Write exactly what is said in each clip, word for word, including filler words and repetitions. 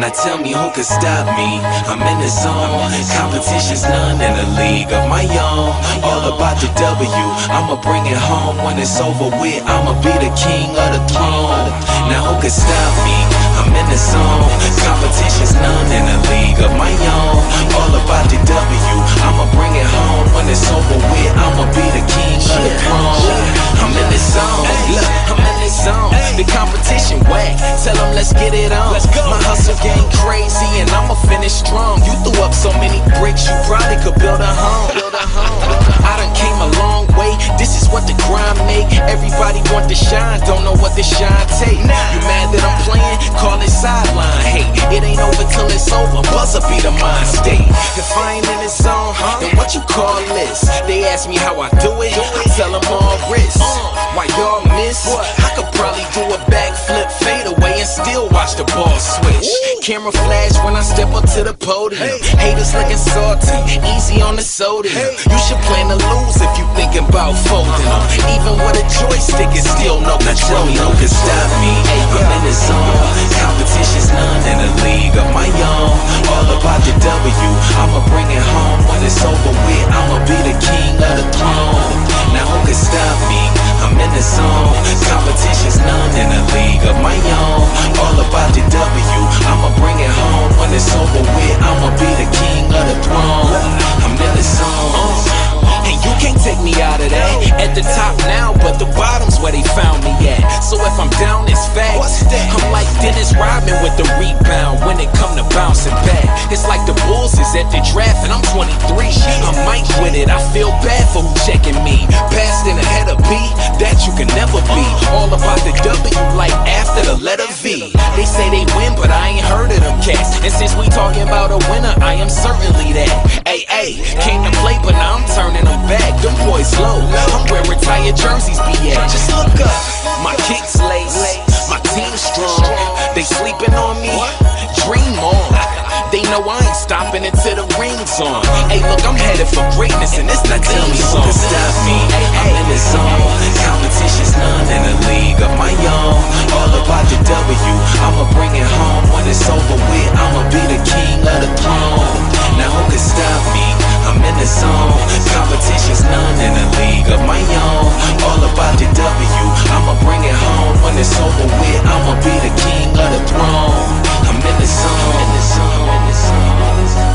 Now tell me who could stop me? I'm in the zone. Competition's none in a league of my own. All about the W, I'ma bring it home. When it's over with, I'ma be the king of the throne. Now who could stop me? I'm in the zone. Competition's none in a league of my own. All about the W, I'ma bring it home. When it's over with, I'ma be the king of the throne. I'm in the zone. Look, I'm in the zone. The competition whack. Tell them let's get it on. My hustle game crazy and I'ma finish strong. You threw up so many bricks, you probably could build a home. Build a home. I done came a long way. This is what the grind make. Everybody want to shine, don't know what the shine take. You mad that I'm playing? Call it sideline hate. It ain't over till it's over. Buzzer be the mind state. If I ain't in the zone, then what you call this? They ask me how I do it. I tell them all wrist. Why y'all miss? I could probably do a backflip, fade away, and still watch the ball switch. Camera flash when I step up to the podium. Haters looking salty, easy on the sodium. You should plan to lose if you thinking about folding them. Even with a joystick, it's still no control. No can stop me. I'm in the zone. Competition's none in a league of my own. All about the W, I'ma bring it home. When it's over with, I'ma be the king of the throne. Now who can stop me? I'm in the zone. Competition's none in a league of my own. All about the W, I'ma bring it home. When it's over with, I'ma be the king of the throne. I'm in the zone. And you can't take me out of that. At the top now, but the bottom's where they found me at. So if I'm down, it's facts. I'm like Dennis Rodman with the rebound when it come to bouncing back. It's like the Bulls is at the draft and I'm twenty-three. I'm Mike with it, I feel bad for who checking me. Passed in ahead of B, that you can never be. All about the W like after the letter V. They say they win, but I ain't heard of them cats. And since we talking about a winner, I am certainly that. Ay, ay, came to play, but now I'm turning them back. Them boys low, I'm where retired jerseys be at. Just look up, my kicks lace, my team strong. They sleeping on me, dream on. They know I ain't stopping until the ring's on. Hey, look, I'm headed for greatness, and it's not team song. To stop me, I'm in the zone. Competition's none in a league of my own. All about the W, I'ma bring it home. When it's over with, I'ma be the king of the throne. Now who can stop me? I'm in the zone. Competition's none in a league of my own. All about the W, I'ma bring it home. When it's over with, I'ma be the king of the throne. I'm in the zone, in the zone, in the zone, in the zone.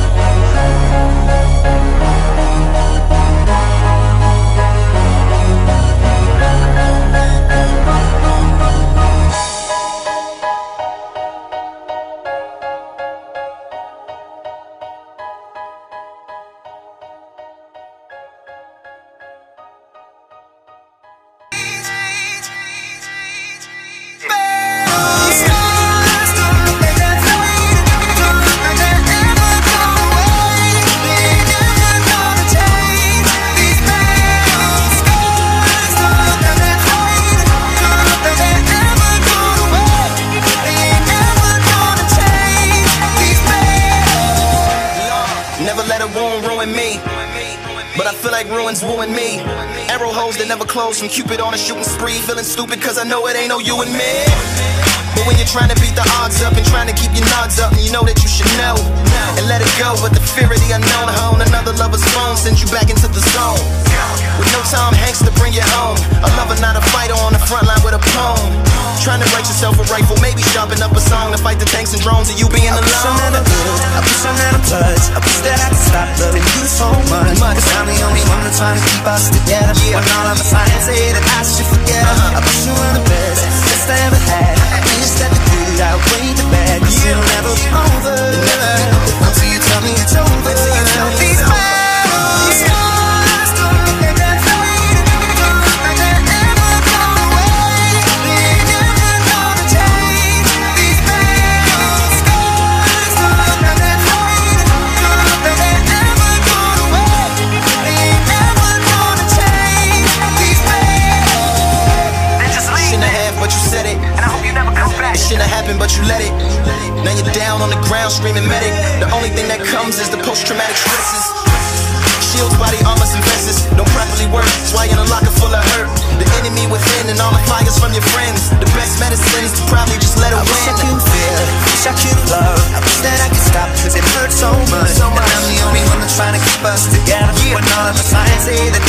Ruins wooing me. Arrow holes that never close from Cupid on a shooting spree. Feeling stupid cause I know it ain't no you and me. But when you're trying to beat the odds up and trying to keep your nods up, and you know that you should know and let it go, but the fear of the unknown hone another lover's phone sends you back into the zone. With no Tom Hanks to bring you home, a lover not a fighter on the front line with a poem. Trying to write yourself a rifle, maybe sharpen up a song to fight the tanks and drones of you being alone. I wish I never could, I wish I never touch. I wish that I could stop loving you so much. Cause I'm the only one that's trying to keep us together. When all of the signs say that I should forget her. I wish you were the best, best I ever had. I wish that the good outweighed the bad. Cause it'll never be over until you tell me it's over. Until you tell me it's over. Shouldn't have happened, but you let it. Now you're down on the ground screaming medic. The only thing that comes is the post-traumatic stresses. Shields, body armors, and vests don't properly work. That's why in a locker full of hurt. The enemy enemy within, and all the flyers from your friends. The best medicine is to probably just let it win. I wish I could feel, wish I could love. I wish that I could stop, cause it hurts so much. And I'm the only one that's trying to keep us together. When all of the signs say that